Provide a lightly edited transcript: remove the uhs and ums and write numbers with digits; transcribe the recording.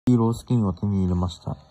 ヒーロースキンを手に入れました。